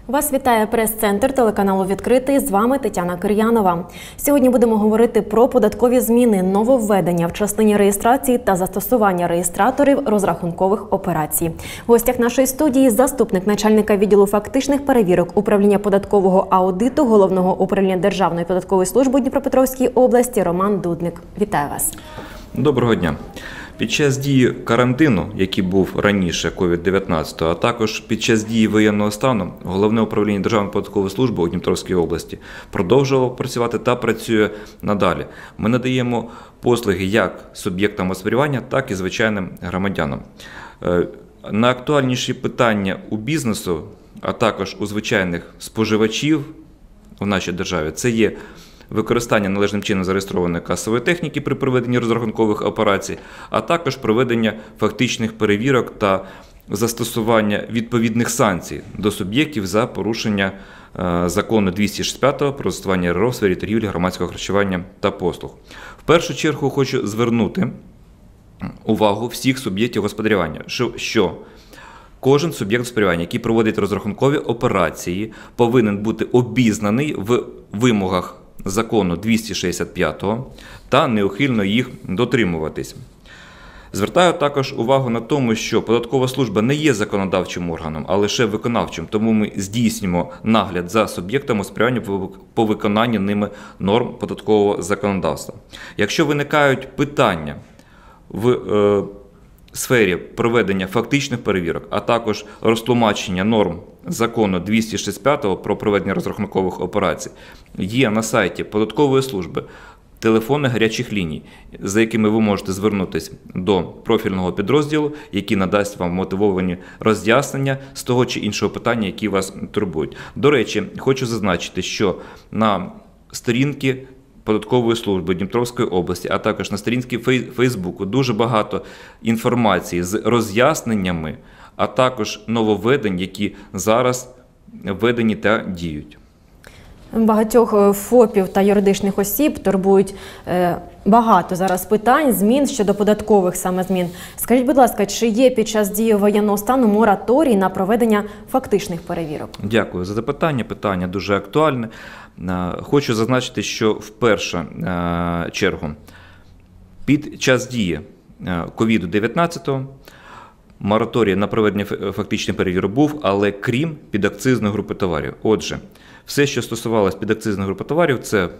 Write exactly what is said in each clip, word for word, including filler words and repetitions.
Вас вітає прес-центр телеканалу «Відкритий». З вами Тетяна Кир'янова. Сьогодні будемо говорити про податкові зміни, нововведення в частині реєстрації та застосування реєстраторів розрахункових операцій. В гостях нашої студії заступник начальника відділу фактичних перевірок управління податкового аудиту Головного управління Державної податкової служби у Дніпропетровській області Роман Дудник. Вітаю вас. Доброго дня. Під час дії карантину, який був раніше ковід дев'ятнадцять, а також під час дії воєнного стану, Головне управління Державної податкової служби у Дніпропетровській області продовжувало працювати та працює надалі. Ми надаємо послуги як суб'єктам господарювання, так і звичайним громадянам. Найактуальніші питання у бізнесу, а також у звичайних споживачів в нашій державі – це є використання належним чином зареєстрованої касової техніки при проведенні розрахункових операцій, а також проведення фактичних перевірок та застосування відповідних санкцій до суб'єктів за порушення закону двісті шістдесят п'ять про застосування РРО в сфері торгівлі, громадського харчування та послуг. В першу чергу хочу звернути увагу всіх суб'єктів господарювання, що кожен суб'єкт господарювання, який проводить розрахункові операції, повинен бути обізнаний в вимогах закону двісті шістдесят п'ять та неухильно їх дотримуватись. Звертаю також увагу на тому, що податкова служба не є законодавчим органом, а лише виконавчим, тому ми здійснюємо нагляд за суб'єктами господарювання по виконанню ними норм податкового законодавства. Якщо виникають питання в е, сфері проведення фактичних перевірок, а також розтлумачення норм закону двісті шістдесят п'ять про проведення розрахункових операцій, є на сайті податкової служби телефони гарячих ліній, за якими ви можете звернутися до профільного підрозділу, який надасть вам мотивовані роз'яснення з того чи іншого питання, які вас турбують. До речі, хочу зазначити, що на сторінки податкової служби Дніпровської області, а також на сторінці Фейсбуку дуже багато інформації з роз'ясненнями, а також нововведень, які зараз введені та діють. Багатьох ФОПів та юридичних осіб турбують е, багато зараз питань, змін щодо податкових саме змін. Скажіть, будь ласка, чи є під час дії воєнного стану мораторій на проведення фактичних перевірок? Дякую за запитання. Питання дуже актуальне. Хочу зазначити, що в першу чергу під час дії ковід дев'ятнадцять мораторій на проведення фактичних перевірок був, але крім підакцизної групи товарів. Отже, все, що стосувалося підакцизної групи товарів, це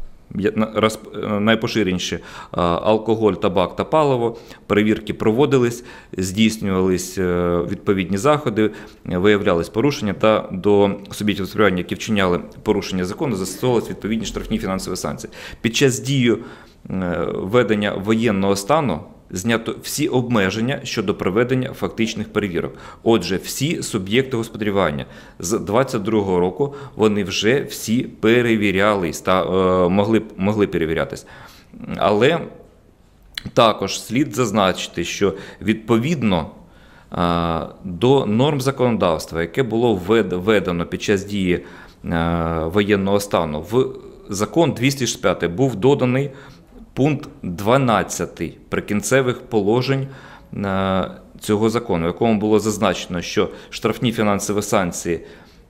найпоширеніші алкоголь, табак та паливо, перевірки проводились, здійснювались відповідні заходи, виявлялись порушення та до суб'єктів господарювання, які вчиняли порушення закону, застосовувались відповідні штрафні фінансові санкції. Під час дії введення воєнного стану знято всі обмеження щодо проведення фактичних перевірок. Отже, всі суб'єкти господарювання з двадцять другого року, вони вже всі перевірялись та е, могли, могли перевірятись. Але також слід зазначити, що відповідно е, до норм законодавства, яке було введено під час дії е, воєнного стану, в закон двісті шістдесят п'ять був доданий пункт дванадцятий прикінцевих положень цього закону, в якому було зазначено, що штрафні фінансові санкції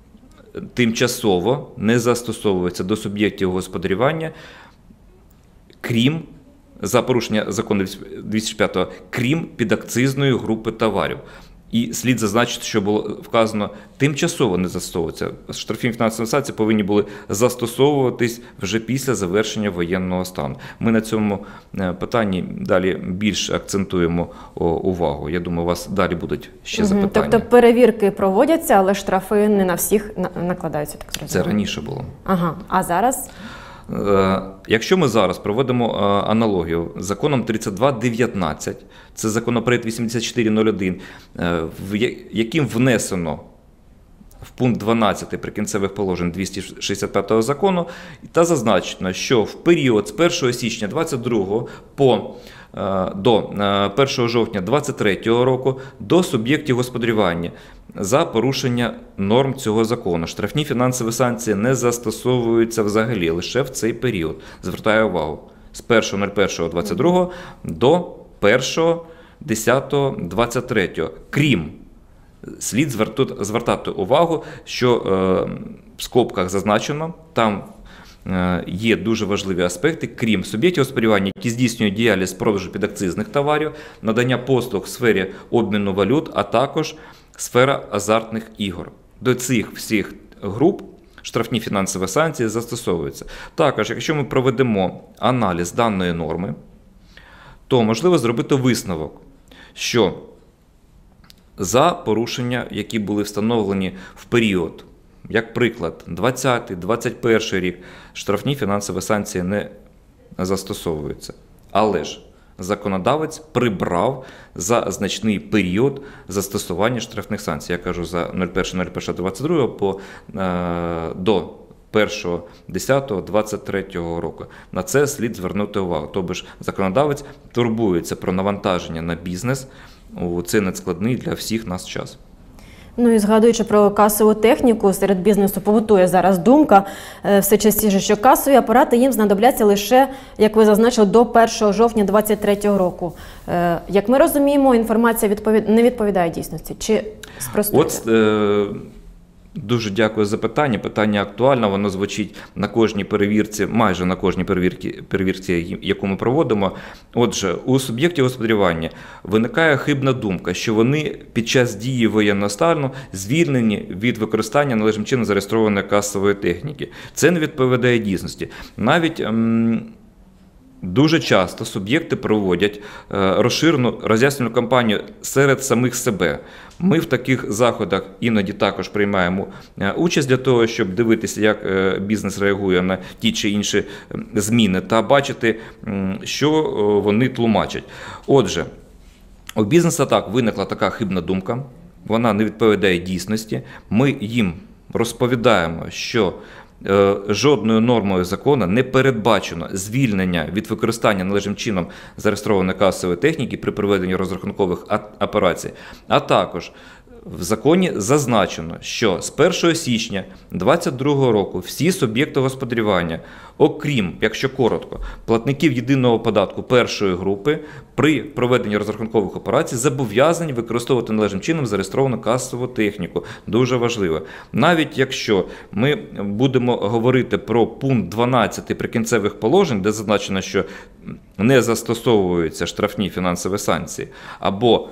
тимчасово не застосовуються до суб'єктів господарювання, крім, за порушення закону двісті шістдесят п'ять, крім підакцизної групи товарів. І слід зазначити, що було вказано, тимчасово не застосовуються. Штрафні фінансові санкції повинні були застосовуватись вже після завершення воєнного стану. Ми на цьому питанні далі більш акцентуємо увагу. Я думаю, у вас далі будуть ще запитання. Тобто перевірки проводяться, але штрафи не на всіх накладаються, так зрозуміло? Це раніше було. Ага. А зараз? Якщо ми зараз проводимо аналогію з законом тридцять два дев'ятнадцять, це законопроект вісімдесят чотири нуль один, яким внесено в пункт дванадцятий прикінцевих положень двісті шістдесят п'ятого закону, та зазначено, що в період з першого січня двадцять другого по до першого жовтня двадцять третього року до суб'єктів господарювання за порушення норм цього закону штрафні фінансові санкції не застосовуються взагалі, лише в цей період. Звертаю увагу, з першого першого двадцять другого до першого десятого двадцять третього, крім слід звертати увагу, що в скобках зазначено, там є дуже важливі аспекти, крім суб'єктів господарювання, які здійснюють діяльність з продажу підакцизних товарів, надання послуг в сфері обміну валют, а також сфера азартних ігор. До цих всіх груп штрафні фінансові санкції застосовуються. Також, якщо ми проведемо аналіз даної норми, то можливо зробити висновок, що за порушення, які були встановлені в період, як приклад, двадцятий - двадцять перший рік, штрафні фінансові санкції не застосовуються. Але ж законодавець прибрав за значний період застосування штрафних санкцій. Я кажу за перше перше двадцять другого по, е, до перше десяте двадцять третього року. На це слід звернути увагу. Тобто ж законодавець турбується про навантаження на бізнес у цей надскладний для всіх нас час. Ну і згадуючи про касову техніку, серед бізнесу побутує зараз думка все частіше, що касові апарати їм знадобляться лише, як ви зазначили, до першого жовтня двадцять третього року. Як ми розуміємо, інформація відповід... не відповідає дійсності. Чи спростуєте? От, е... Дуже дякую за питання. Питання актуальне, воно звучить на кожній перевірці, майже на кожній перевірці, перевірці, яку ми проводимо. Отже, у суб'єктів господарювання виникає хибна думка, що вони під час дії воєнного стану звільнені від використання належним чином зареєстрованої касової техніки. Це не відповідає дійсності. Навіть ем, дуже часто суб'єкти проводять е, розширену роз'яснювальну кампанію серед самих себе. Ми в таких заходах іноді також приймаємо участь для того, щоб дивитися, як бізнес реагує на ті чи інші зміни та бачити, що вони тлумачать. Отже, у бізнесу так виникла така хибна думка, вона не відповідає дійсності. Ми їм розповідаємо, що жодною нормою закону не передбачено звільнення від використання належним чином зареєстрованої касової техніки при проведенні розрахункових операцій, а також в законі зазначено, що з першого січня двадцять другого року всі суб'єкти господарювання, окрім, якщо коротко, платників єдиного податку першої групи, при проведенні розрахункових операцій зобов'язані використовувати належним чином зареєстровану касову техніку. Дуже важливо. Навіть якщо ми будемо говорити про пункт дванадцять прикінцевих положень, де зазначено, що не застосовуються штрафні фінансові санкції, або,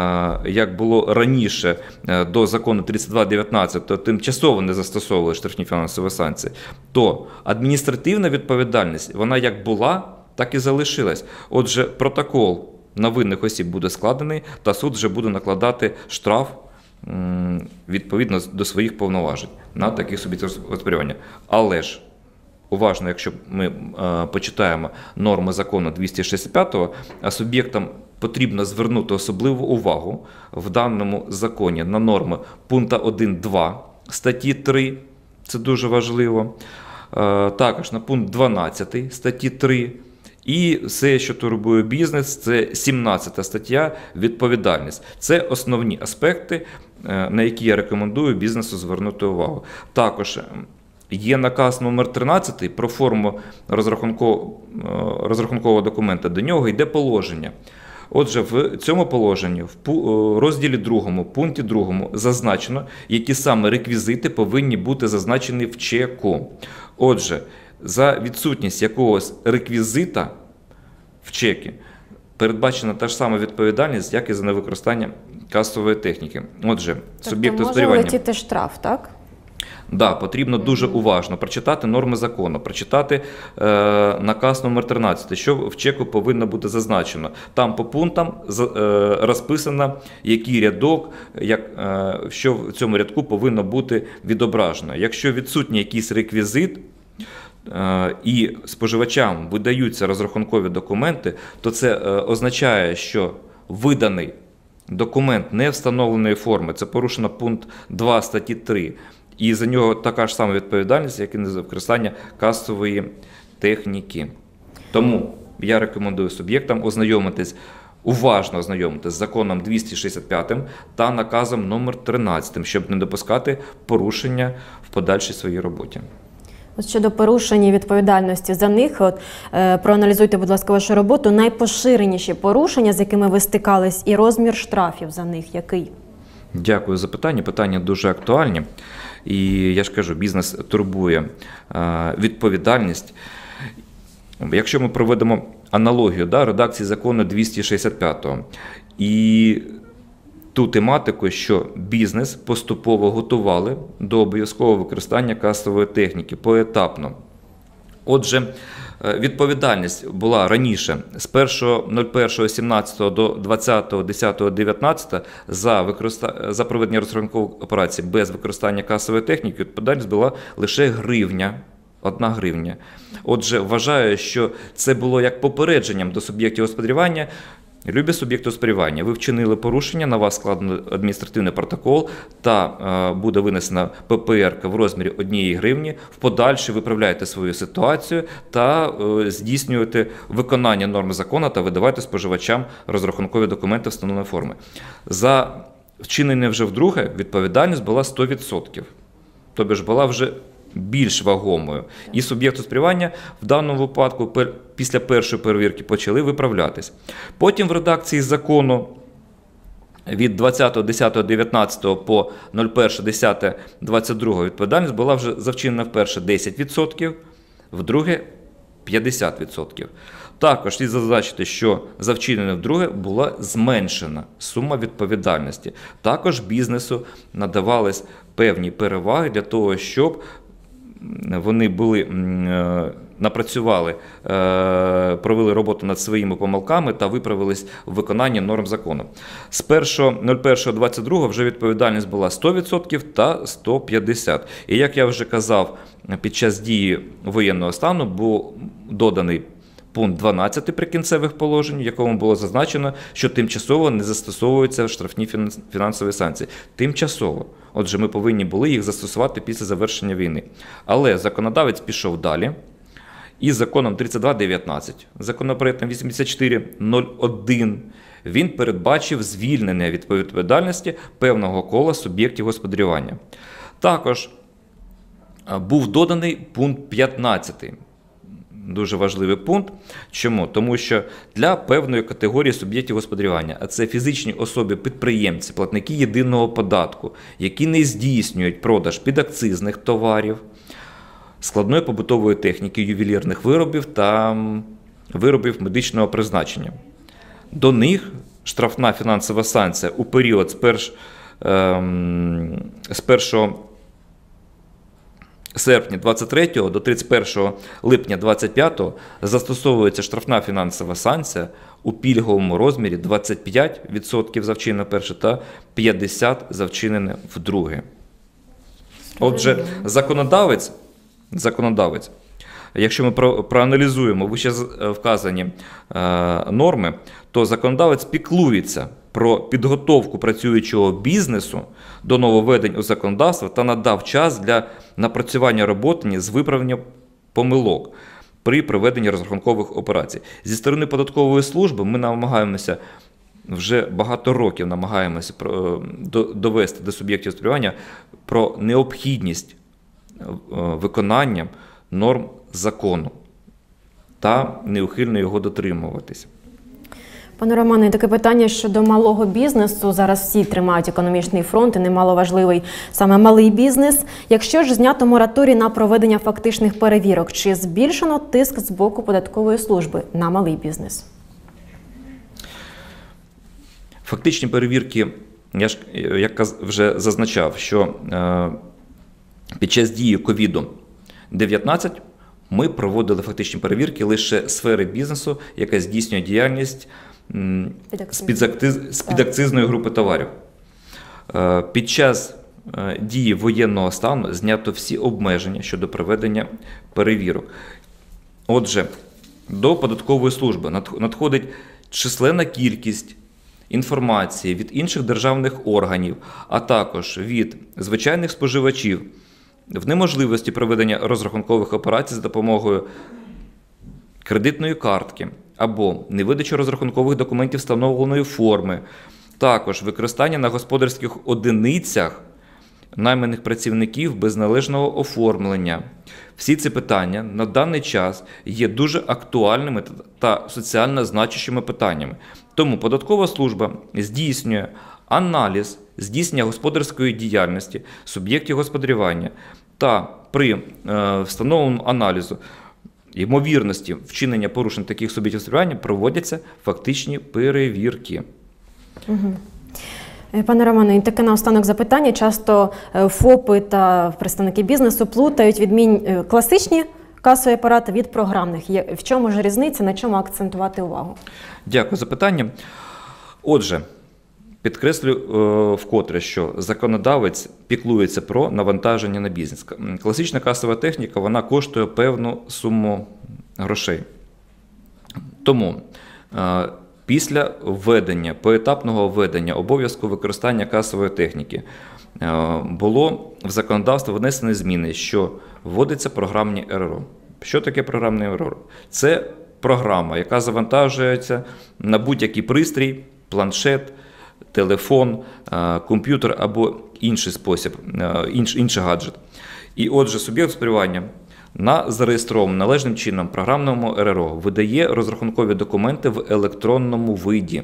як було раніше до закону тридцять два дев'ятнадцять, то тимчасово не застосовували штрафні фінансові санкції, то адміністративна відповідальність, вона як була, так і залишилась. Отже, протокол на винних осіб буде складений, та суд вже буде накладати штраф відповідно до своїх повноважень на таких суб'єктів господарювання. Але ж, уважно, якщо ми е, почитаємо норми закону двісті шістдесят п'ятого, а суб'єктам потрібно звернути особливу увагу в даному законі на норми пункту один-два статті три, це дуже важливо, е, також на пункт дванадцять статті три, і все, що турбує бізнес, це сімнадцята стаття «Відповідальність». Це основні аспекти, е, на які я рекомендую бізнесу звернути увагу. Також є наказ номер тринадцять про форму розрахункового, розрахункового документа, до нього йде положення. Отже, в цьому положенні, в розділі другому, пункті другому зазначено, які саме реквізити повинні бути зазначені в чеку. Отже, за відсутність якогось реквізита в чекі передбачена та ж сама відповідальність, як і за невикористання касової техніки. Отже, тобто суб'єкти може господарювання... летіти штраф, так? Да, потрібно дуже уважно прочитати норми закону, прочитати е, наказ номер тринадцять, що в чеку повинно бути зазначено. Там по пунктам е, розписано, який рядок, як, е, що в цьому рядку повинно бути відображено. Якщо відсутній якийсь реквізит, е, і споживачам видаються розрахункові документи, то це е, означає, що виданий документ не встановленої форми, це порушено пункт два статті три, і за нього така ж сама відповідальність, як і за використання касової техніки. Тому я рекомендую суб'єктам ознайомитись, уважно ознайомитись з законом двісті шістдесят п'ятим та наказом номер тринадцять, щоб не допускати порушення в подальшій своїй роботі. Щодо порушення відповідальності за них, от, е, проаналізуйте, будь ласка, вашу роботу. Найпоширеніші порушення, з якими ви стикались, і розмір штрафів за них який? Дякую за питання. Питання дуже актуальні. І я ж кажу, бізнес турбує е, відповідальність. Якщо ми проведемо аналогію да, редакції закону двісті шістдесят п'ятого і ту тематику, що бізнес поступово готували до обов'язкового використання касової техніки поетапно. Отже, відповідальність була раніше з першого першого сімнадцятого до двадцятого десятого дев'ятнадцятого за, використа... за проведення розрахункових операцій без використання касової техніки, відповідальність була лише гривня. Одна гривня. Отже, вважаю, що це було як попередженням до суб'єктів господарювання. Любі суб'єкти господарювання, ви вчинили порушення, на вас складено адміністративний протокол та е, буде винесена пе пе ер ка в розмірі однієї гривні. В подальше виправляєте свою ситуацію та е, здійснюєте виконання норм закону та видавайте споживачам розрахункові документи встановленої форми. За вчинення вже вдруге відповідальність була сто відсотків. Тобто ж була вже більш вагомою. І суб'єкти господарювання в даному випадку пер, після першої перевірки почали виправлятись. Потім в редакції закону від двадцятого десятого дев'ятнадцятого по перше десяте двадцять другого відповідальність була вже за вчинення вперше десять відсотків, вдруге п'ятдесят відсотків. Також слід зазначити, що за вчинення вдруге була зменшена сума відповідальності. Також бізнесу надавались певні переваги для того, щоб вони були, напрацювали, провели роботу над своїми помилками та виправились в виконанні норм закону. З першого першого двадцять другого вже відповідальність була сто відсотків та сто п'ятдесят відсотків. І як я вже казав, під час дії воєнного стану був доданий пункт дванадцятий прикінцевих положень, в якому було зазначено, що тимчасово не застосовуються штрафні фінансові санкції. Тимчасово. Отже, ми повинні були їх застосувати після завершення війни. Але законодавець пішов далі. І законом тридцять два дев'ятнадцять, законопроектом вісімдесят чотири нуль один, він передбачив звільнення від відповідальності певного кола суб'єктів господарювання. Також був доданий пункт п'ятнадцятий. Дуже важливий пункт. Чому? Тому що для певної категорії суб'єктів господарювання, а це фізичні особи-підприємці, платники єдиного податку, які не здійснюють продаж підакцизних товарів, складної побутової техніки, ювелірних виробів та виробів медичного призначення. До них штрафна фінансова санкція у період з, перш, ем, з першого серпня двадцять третього до тридцять першого липня двадцять п'ятого застосовується штрафна фінансова санкція у пільговому розмірі двадцять п'ять відсотків за вчинене перше та п'ятдесят відсотків за вчинене вдруге. Отже, законодавець, законодавець, якщо ми про, проаналізуємо вище вказані е, норми, то законодавець піклується про підготовку працюючого бізнесу до нововведень у законодавство та надав час для напрацювання роботи з виправлення помилок при проведенні розрахункових операцій. Зі сторони податкової служби ми намагаємося, вже багато років намагаємося довести до суб'єктів господарювання про необхідність виконання норм закону та неухильно його дотримуватися. Пане Романе, таке питання щодо малого бізнесу. Зараз всі тримають економічний фронт, і немало важливий саме малий бізнес. Якщо ж знято мораторій на проведення фактичних перевірок, чи збільшено тиск з боку податкової служби на малий бізнес? Фактичні перевірки, я ж як вже зазначав, що е, під час дії ковід дев'ятнадцять ми проводили фактичні перевірки лише сфери бізнесу, яка здійснює діяльність з підакцизної групи товарів. Під час дії воєнного стану знято всі обмеження щодо проведення перевірок. Отже, до податкової служби надходить численна кількість інформації від інших державних органів, а також від звичайних споживачів в неможливості проведення розрахункових операцій за допомогою кредитної картки або невидачі розрахункових документів встановленої форми, також використання на господарських одиницях найманих працівників без належного оформлення. Всі ці питання на даний час є дуже актуальними та соціально значущими питаннями. Тому податкова служба здійснює аналіз здійснення господарської діяльності суб'єктів господарювання та при е, встановленому аналізу ймовірності вчинення порушень таких суб'єктів господарювання проводяться фактичні перевірки. Угу. Пане Романе, і таке наостанок запитання. Часто ФОПи та представники бізнесу плутають відмін... класичні касові апарати від програмних. В чому ж різниця, на чому акцентувати увагу? Дякую за питання. Отже, підкреслю е, вкотре, що законодавець піклується про навантаження на бізнес. Класична касова техніка, вона коштує певну суму грошей. Тому е, після введення, поетапного введення обов'язку використання касової техніки е, було в законодавство внесені зміни, що вводиться програмні ер ер о. Що таке програмний ер ер о? Це програма, яка завантажується на будь-який пристрій, планшет, телефон, комп'ютер або інший спосіб, інш, інший гаджет. І отже, суб'єкт господарювання на зареєстрованому належним чином програмному ер ер о видає розрахункові документи в електронному виді.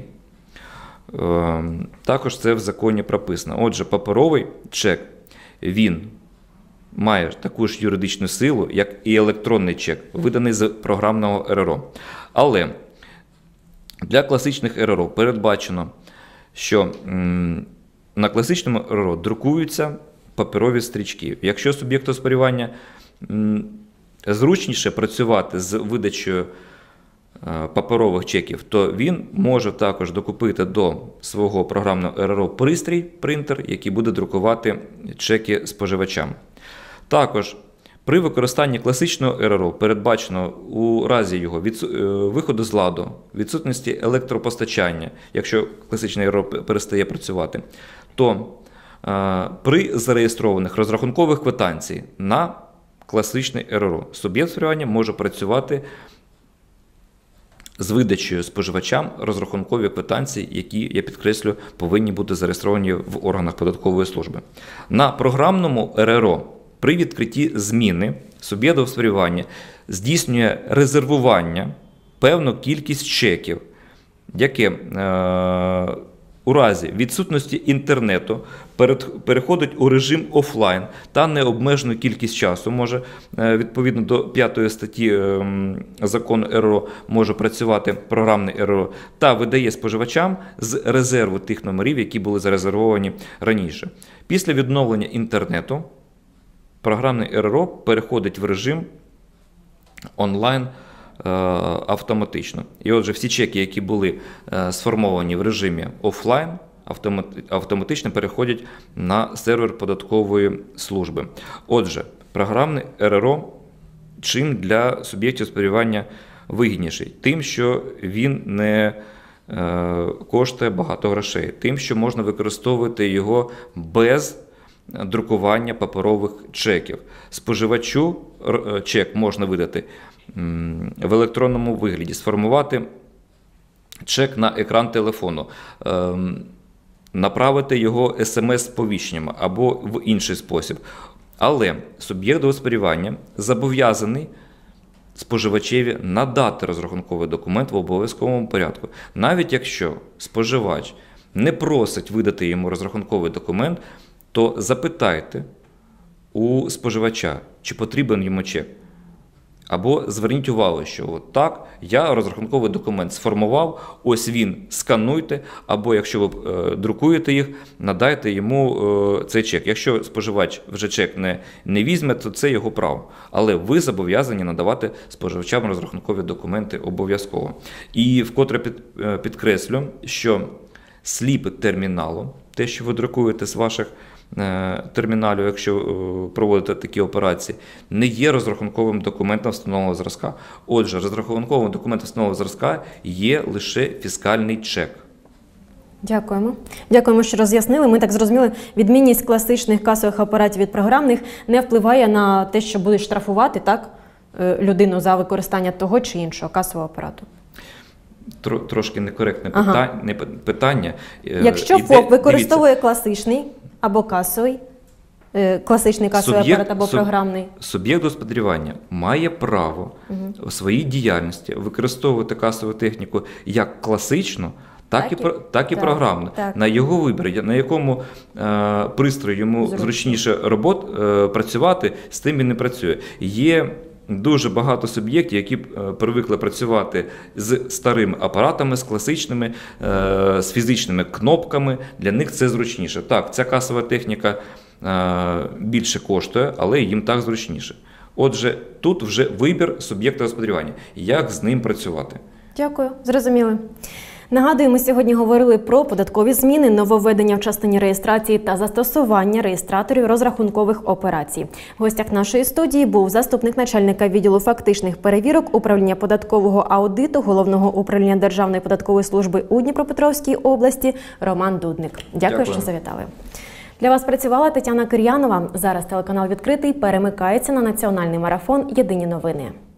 Також це в законі прописано. Отже, паперовий чек, він має таку ж юридичну силу, як і електронний чек, виданий з програмного ер ер о. Але для класичних ер ер о передбачено, що м, на класичному ер ер о друкуються паперові стрічки. Якщо суб'єкту господарювання м, зручніше працювати з видачею е, паперових чеків, то він може також докупити до свого програмного ер ер о пристрій, принтер, який буде друкувати чеки споживачам. Також при використанні класичного ер ер о передбачено у разі його відсу... виходу з ладу, відсутності електропостачання, якщо класичний ер ер о перестає працювати, то е, при зареєстрованих розрахункових квитанцій на класичний ер ер о суб'єкт господарювання може працювати з видачею споживачам розрахункові квитанції, які, я підкреслю, повинні бути зареєстровані в органах податкової служби. На програмному ер ер о при відкритті зміни суб'єкт господарювання здійснює резервування певну кількість чеків, яке е, у разі відсутності інтернету перед, переходить у режим офлайн та необмежену кількість часу може, е, відповідно до п'ятої статті е, закону ер ер о, може працювати програмний ер ер о та видає споживачам з резерву тих номерів, які були зарезервовані раніше. Після відновлення інтернету програмний ер ер о переходить в режим онлайн е, автоматично. І отже, всі чеки, які були е, сформовані в режимі офлайн, автомат, автоматично переходять на сервер податкової служби. Отже, програмний ер ер о чим для суб'єктів господарювання вигідніший? Тим, що він не е, коштує багато грошей, тим, що можна використовувати його без друкування паперових чеків. Споживачу чек можна видати в електронному вигляді, сформувати чек на екран телефону, направити його ес ем ес-сповіщенням або в інший спосіб. Але суб'єкт господарювання зобов'язаний споживачеві надати розрахунковий документ в обов'язковому порядку. Навіть якщо споживач не просить видати йому розрахунковий документ, то запитайте у споживача, чи потрібен йому чек. Або зверніть увагу, що от так, я розрахунковий документ сформував, ось він, скануйте, або якщо ви е, друкуєте їх, надайте йому е, цей чек. Якщо споживач вже чек не, не візьме, то це його право. Але ви зобов'язані надавати споживачам розрахункові документи обов'язково. І вкотре під, е, підкреслю, що сліп терміналу, те, що ви друкуєте з ваших терміналів, якщо проводите такі операції, не є розрахунковим документом встановленого зразка. Отже, розрахунковим документом встановленого зразка є лише фіскальний чек. Дякуємо. Дякуємо, що роз'яснили. Ми так зрозуміли, відмінність класичних касових апаратів від програмних не впливає на те, що будуть штрафувати, так, людину за використання того чи іншого касового апарату. Трошки некоректне ага. питання. Якщо ФОП використовує дивіться. класичний або касовий, класичний касовий суб'єкт, апарат або суб, програмний. Суб'єкт господарювання має право угу. у своїй діяльності використовувати касову техніку як класичну, так, Так і, і- про- так і так, програмно. так. На його вибір, на якому е, пристрої йому Зручно. зручніше робот, е, працювати, з тим він не працює. Є дуже багато суб'єктів, які е, привикли працювати з старими апаратами, з класичними, е, з фізичними кнопками. Для них це зручніше. Так, ця касова техніка е, більше коштує, але їм так зручніше. Отже, тут вже вибір суб'єкта господарювання, як з ним працювати. Дякую, зрозуміли. Нагадую, ми сьогодні говорили про податкові зміни, нововведення в частині реєстрації та застосування реєстраторів розрахункових операцій. В гостях нашої студії був заступник начальника відділу фактичних перевірок управління податкового аудиту Головного управління Державної податкової служби у Дніпропетровській області Роман Дудник. Дякую, Дякую. що завітали. Для вас працювала Тетяна Кир'янова. Зараз телеканал «Відкритий» перемикається на національний марафон «Єдині новини».